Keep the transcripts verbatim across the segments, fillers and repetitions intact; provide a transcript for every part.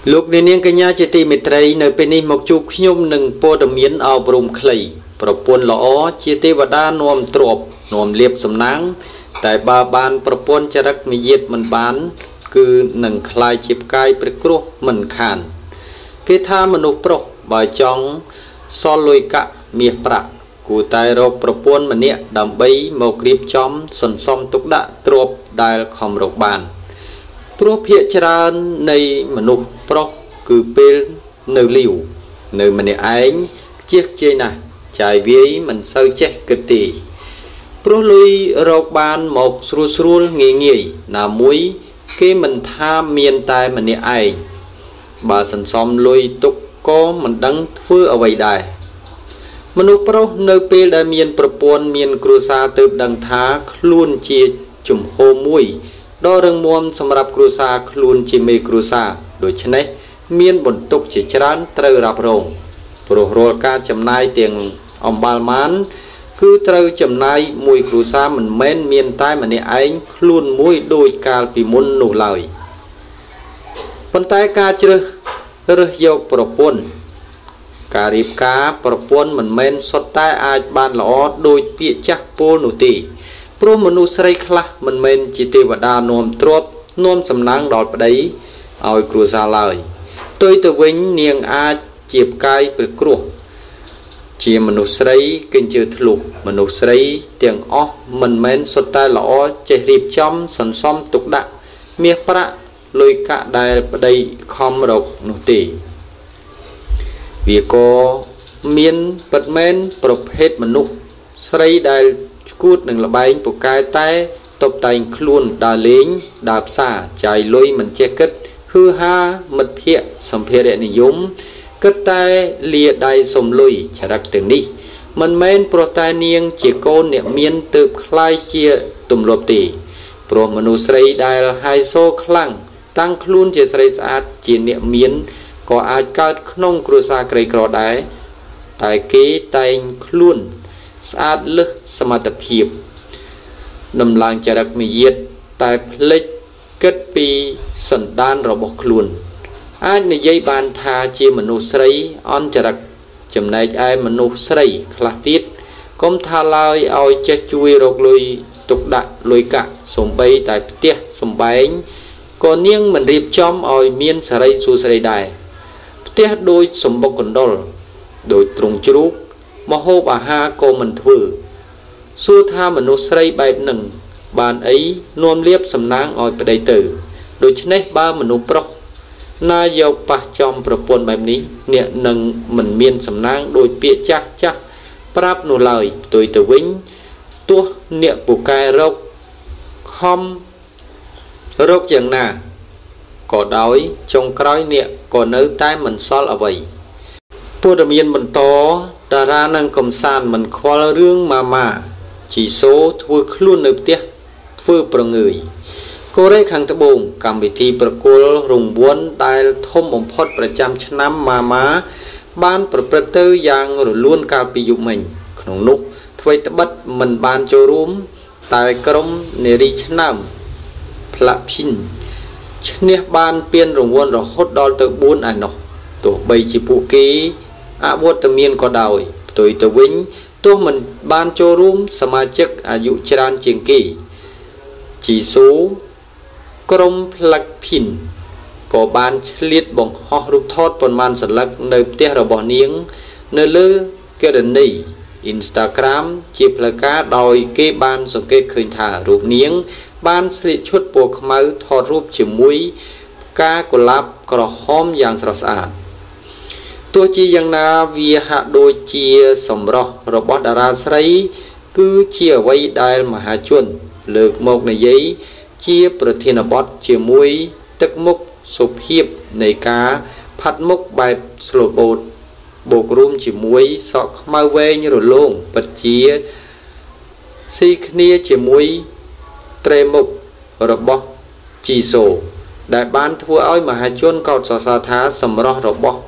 លោកនាងកញ្ញាជាទីមេត្រីនៅពេលនេះមកជួបខ្ញុំនឹងព័ត៌មានអប់រំខ្លីប្រពន្ធល្អជាទេវតានាំទ្រព្យនាំលៀបសំណាងតែបើបានប្រពន្ធចរិតមាយាទមិនបានគឺនឹងคล้ายជាផ្កាយព្រះគ្រោះមិនខានគេថាមនុស្សប្រុសបើចង់សល់លុយកាក់មាសប្រាក់គួរតែរកប្រពន្ធម្នាក់ដើម្បីមករៀបចំសន្សំទុកដាក់ទ្រព្យដែលខំរកបានព្រោះភាគច្រើននៃមនុស្សប្រុសគឺពេលនៅលាវនៅម្នាក់ឯងខ្ជិះខ្ជាយណាស់ចាយវាយមិនសូវចេះគិតទេព្រោះលុយរកបានមកស្រួលស្រួលងាយងាយណាមួយគេមិនថាមានតែម្នាក់ឯងបើសន្សំលុយទុកក៏មិនដឹងធ្វើអ្វីដែរមនុស្សប្រុសនៅពេលដែលមានប្រពន្ធមានគ្រួសារទើបដឹងថាខ្លួនជាជំហរមួយដ៏រឹងមាំសម្រាប់គ្រួសារខ្លួនជាមេគ្រួសារដូច្នេះមានបន្ទុកជាច្រើនត្រូវរ៉ាប់រងព្រោះរាល់ការចំណាយទាំងអំបាលម៉ានគឺត្រូវចំណាយមួយគ្រួសារមិនមែនមានតែម្នាក់ឯងខ្លួនមួយដូចកាលពីមុននោះឡើយប៉ុន្តែការជ្រើសរើសយកប្រពន្ធការរៀបការប្រពន្ធមិនមែនសុទ្ធតែអាចបានល្អដោយពាក្យចាស់ពោលនោះទេព្រោះមនុស្សស្រីខ្លះមិនមែនជាទេវតានាំទ្រព្យនាំសំណាងដល់ប្តីឲ្យគ្រួសារឡើយផ្ទុយទៅវិញនាងអាចជាផ្កាយព្រះគ្រោះជាមនុស្សស្រីកិញ្ជើធ្លុះមនុស្សស្រីទាំងអស់មិនមែនសុទ្ធតែល្អចេះរៀបចំសន្សំទុកដាក់មាសប្រាក់លុយកាក់ដែលប្តីខំរកនោះទេវាក៏មានពិតមែនប្រភេទមនុស្សស្រីដែលឈួតនឹងលបែងពូកែតែតបតែងខ្លួនដើរលេងដើរផ្សារចាយលុយមិនចេះគិតហឺហាមិត្តភ័ក្តិសម្ភារៈនិយមគិតតែលាដៃសុំលុយចរិតទាំងនេះមិនមែនព្រោះតែនាងជាកូនអ្នកមានទើបคล้ายជាទម្លាប់ទេព្រោះមនុស្សស្រីដែលហាយសូខ្លាំងតាំងខ្លួនជាស្រីស្អាតជាអ្នកមានក៏អាចកើតក្នុងគ្រួសារក្រីក្រដែរតែគេតែងខ្លួនស្អាតលើសសមត្ថភាពដំឡើងចរិតមាយាទតែភ្លេចគិតពីសន្តានរបស់ខ្លួនអាចនិយាយបានថាជាមនុស្សស្រីអន់ចរិតចំណែកឯមនុស្សស្រីខ្លះទៀតកុំថាឡើយឲ្យចេះជួយរកលុយទុកដាក់លុយកាក់សំបីតែផ្ទះសំបែងក៏នាងមិនរៀបចំឲ្យមានសេរីសួស្តីដែរផ្ទះដូចសម្បុកកណ្ដុរដូចទ្រុងជ្រូកមហូបអាហារក៏មិនធ្វើសួរថាមនុស្សស្រីបែបនឹងបានអីនាំលៀបសំណាងឲ្យប្តីទៅដូច្នេះបើមនុស្សប្រុសណាយកប៉ះចំប្រពន្ធបែបនេះអ្នកនឹងមិនមានសំណាងដោយពាក្យចាស់ចាស់ប្រាប់នោះឡើយផ្ទុយទៅវិញទោះអ្នកពូកែរកខំរកយ៉ាងណាក៏ដោយចុងក្រោយអ្នកក៏នៅតែមិនសល់អ្វីព័ត៌មានបន្តតារានឹងកំសាន្តមិនខ្វល់រឿងម៉ាម៉ាជីសូធ្វើខ្លួននៅផ្ទះធ្វើប្រងើយកូរ៉េខាងត្បូងកម្មវិធីប្រគល់រង្វាន់ដែលធំបំផុតប្រចាំឆ្នាំម៉ាម៉ាបានប្រព្រឹត្តទៅយ៉ាងរលូនកាលពីយប់មិញក្នុងនោះថ្មីត្បិតមិនបានចូលរួមតែក្រុមនារីឆ្នើមផ្លាក់ភីនឈ្នះបានពានរង្វាន់រហូតដល់ទៅបួនឯណោះទោះបីជាពួកគេអវត្តមានក៏ដោយផ្ទុយទៅវិញទោះមិនបានចូលរួមសមាជិកអាយុច្រើនជាងគេជីស៊ូក្រុមផ្លាក់ភីនក៏បានឆ្លៀតបង្ហោះរូបថតប៉ុន្មានសន្លឹកនៅផ្ទះរបស់នាងនៅលើកេរនី Instagram ជាផ្លូវការដោយគេបានសង្កេតឃើញថារូបនាងបានស្លៀកឈុតពណ៌ខ្មៅថតរូបជាមួយផ្កាកុលាបក្រហមយ៉ាងស្រស់ស្អាតទោះជាយ៉ាងណាវាហាក់ដូចជាសម្រស់របស់តារាស្រីគឺជាអ្វីដែលមហាជនលើកមកនិយាយជាប្រធានបទជាមួយទឹកមុខសុភាពនៃការផាត់មុខបែប slow boat បូករួមជាមួយសក់ខ្មៅវែងរលោងពិតជាស៊ីគ្នាជាមួយត្រេមុខរបស់ជីសូដែលបានធ្វើឲ្យមហាជនកោតសរសើរថាសម្រស់របស់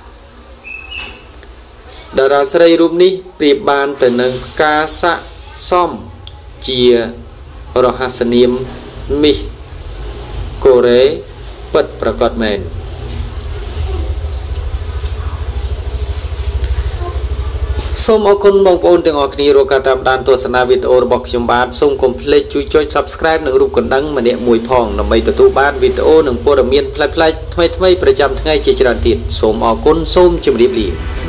តារាស្រីរូបនេះប្រៀបបានទៅនឹងការស័ក្តិសមជារហស្សនាម Miss កូរ៉េពិតប្រាកដមែនសូមអរគុណបងប្អូនទាំងអស់គ្នារកតាមដានទស្សនាវីដេអូរបស់ខ្ញុំបាទសូមកុំភ្លេចជួយចុច Subscribe និងរូបកណ្ដឹងម្នាក់មួយផងដើម្បីទទួលបានវីដេអូនិងព័ត៌មានផ្លែផ្លែថ្មីៗប្រចាំថ្ងៃជាច្រើនទៀតសូមអរគុណសូមជម្រាបលា